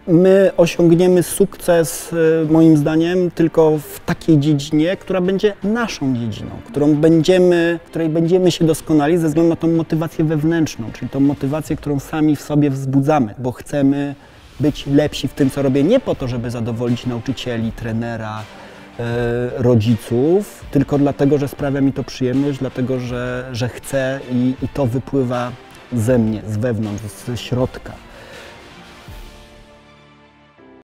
My osiągniemy sukces, moim zdaniem, tylko w takiej dziedzinie, która będzie naszą dziedziną, której będziemy się doskonali ze względu na tą motywację wewnętrzną, czyli tą motywację, którą sami w sobie wzbudzamy, bo chcemy być lepsi w tym, co robię, nie po to, żeby zadowolić nauczycieli, trenera, rodziców, tylko dlatego, że sprawia mi to przyjemność, dlatego, że chcę i to wypływa ze mnie, z wewnątrz, ze środka.